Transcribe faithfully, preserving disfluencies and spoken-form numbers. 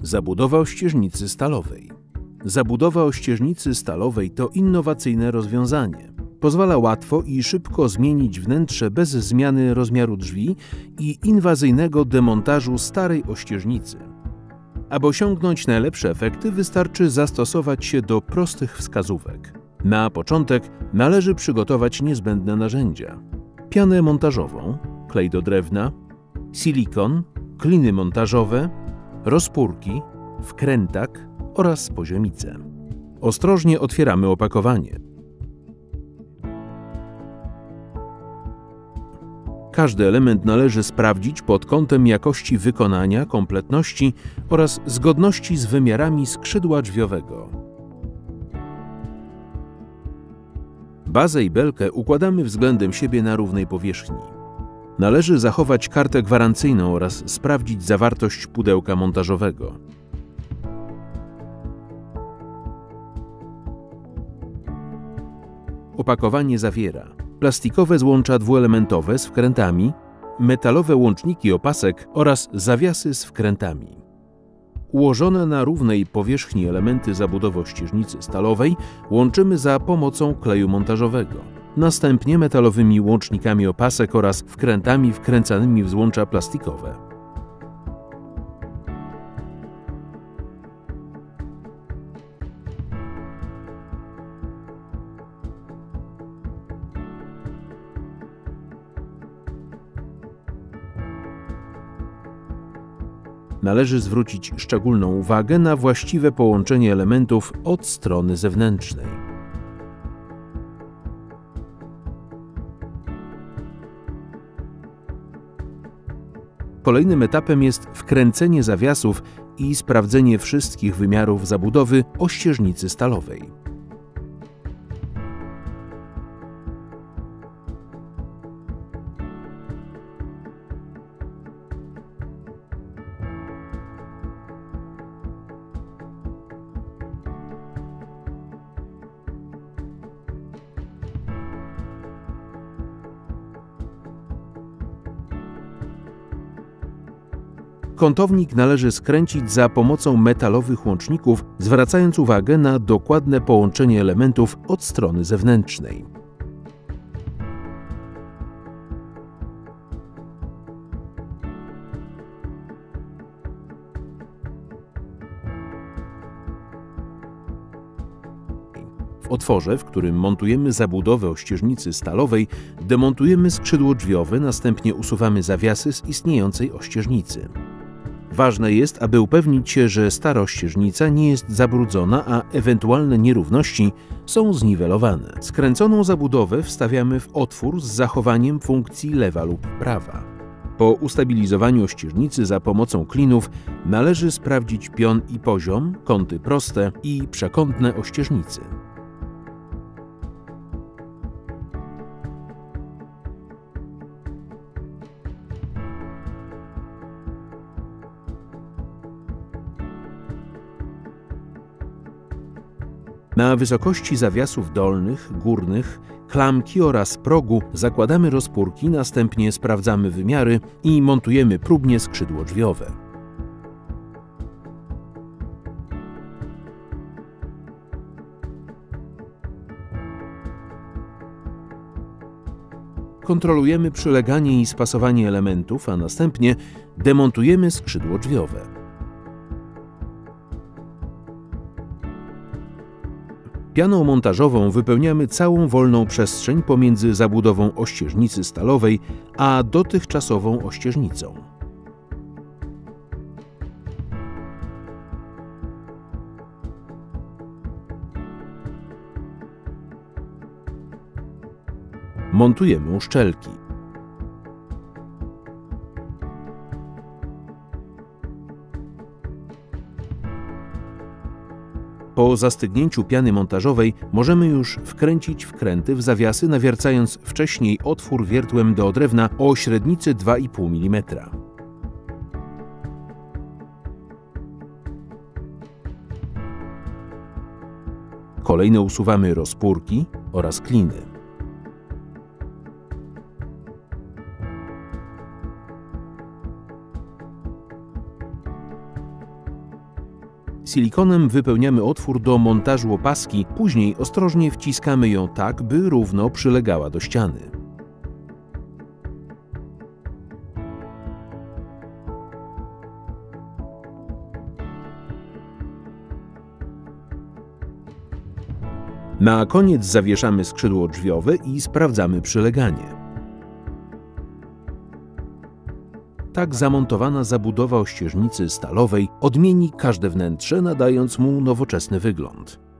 Zabudowa ościeżnicy stalowej. Zabudowa ościeżnicy stalowej to innowacyjne rozwiązanie. Pozwala łatwo i szybko zmienić wnętrze bez zmiany rozmiaru drzwi i inwazyjnego demontażu starej ościeżnicy. Aby osiągnąć najlepsze efekty, wystarczy zastosować się do prostych wskazówek. Na początek należy przygotować niezbędne narzędzia: pianę montażową, klej do drewna, silikon, kliny montażowe, rozpórki, wkrętak oraz poziomicę. Ostrożnie otwieramy opakowanie. Każdy element należy sprawdzić pod kątem jakości wykonania, kompletności oraz zgodności z wymiarami skrzydła drzwiowego. Bazę i belkę układamy względem siebie na równej powierzchni. Należy zachować kartę gwarancyjną oraz sprawdzić zawartość pudełka montażowego. Opakowanie zawiera plastikowe złącza dwuelementowe z wkrętami, metalowe łączniki opasek oraz zawiasy z wkrętami. Ułożone na równej powierzchni elementy zabudowy ościeżnicy stalowej łączymy za pomocą kleju montażowego. Następnie metalowymi łącznikami opasek oraz wkrętami wkręcanymi w złącza plastikowe. Należy zwrócić szczególną uwagę na właściwe połączenie elementów od strony zewnętrznej. Kolejnym etapem jest wkręcenie zawiasów i sprawdzenie wszystkich wymiarów zabudowy ościeżnicy stalowej. Kątownik należy skręcić za pomocą metalowych łączników, zwracając uwagę na dokładne połączenie elementów od strony zewnętrznej. W otworze, w którym montujemy zabudowę ościeżnicy stalowej, demontujemy skrzydło drzwiowe, następnie usuwamy zawiasy z istniejącej ościeżnicy. Ważne jest, aby upewnić się, że stara ościeżnica nie jest zabrudzona, a ewentualne nierówności są zniwelowane. Skręconą zabudowę wstawiamy w otwór z zachowaniem funkcji lewa lub prawa. Po ustabilizowaniu ościeżnicy za pomocą klinów należy sprawdzić pion i poziom, kąty proste i przekątne ościeżnicy. Na wysokości zawiasów dolnych, górnych, klamki oraz progu zakładamy rozpórki, następnie sprawdzamy wymiary i montujemy próbnie skrzydło drzwiowe. Kontrolujemy przyleganie i spasowanie elementów, a następnie demontujemy skrzydło drzwiowe. Pianą montażową wypełniamy całą wolną przestrzeń pomiędzy zabudową ościeżnicy stalowej a dotychczasową ościeżnicą. Montujemy uszczelki. Po zastygnięciu piany montażowej możemy już wkręcić wkręty w zawiasy, nawiercając wcześniej otwór wiertłem do drewna o średnicy dwa i pół milimetra. Kolejno usuwamy rozpórki oraz kliny. Silikonem wypełniamy otwór do montażu opaski, później ostrożnie wciskamy ją tak, by równo przylegała do ściany. Na koniec zawieszamy skrzydło drzwiowe i sprawdzamy przyleganie. Tak zamontowana zabudowa ościeżnicy stalowej odmieni każde wnętrze, nadając mu nowoczesny wygląd.